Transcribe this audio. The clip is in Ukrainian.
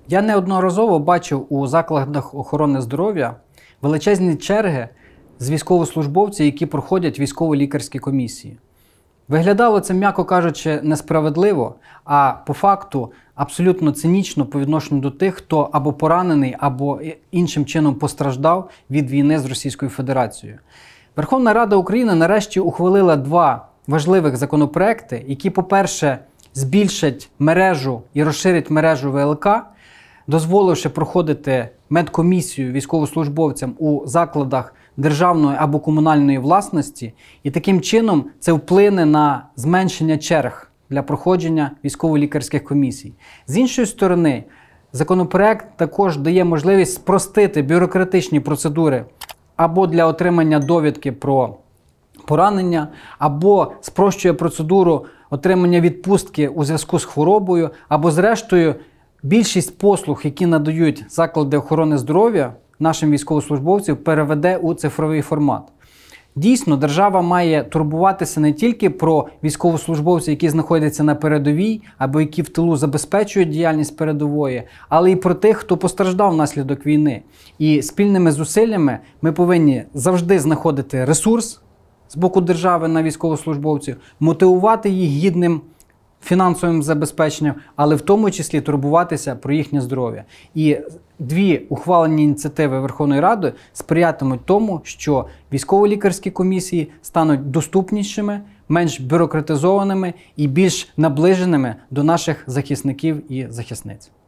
Я неодноразово бачив у закладах охорони здоров'я величезні черги з військовослужбовців, які проходять військово-лікарські комісії. Виглядало це, м'яко кажучи, несправедливо, а по факту абсолютно цинічно по відношенню до тих, хто або поранений, або іншим чином постраждав від війни з Російською Федерацією. Верховна Рада України нарешті ухвалила два важливих законопроекти, які, по-перше, збільшать мережу і розширять мережу ВЛК, дозволивши проходити медкомісію військовослужбовцям у закладах державної або комунальної власності, і таким чином це вплине на зменшення черг для проходження військово-лікарських комісій. З іншої сторони, законопроект також дає можливість спростити бюрократичні процедури або для отримання довідки про поранення, або спрощує процедуру отримання відпустки у зв'язку з хворобою, або зрештою більшість послуг, які надають заклади охорони здоров'я нашим військовослужбовцям, переведе у цифровий формат. Дійсно, держава має турбуватися не тільки про військовослужбовців, які знаходяться на передовій, або які в тилу забезпечують діяльність передової, але й про тих, хто постраждав внаслідок війни. І спільними зусиллями ми повинні завжди знаходити ресурс з боку держави на військовослужбовців, мотивувати їх гідним фінансовим забезпеченням, але в тому числі турбуватися про їхнє здоров'я. І дві ухвалені ініціативи Верховної Ради сприятимуть тому, що військово-лікарські комісії стануть доступнішими, менш бюрократизованими і більш наближеними до наших захисників і захисниць.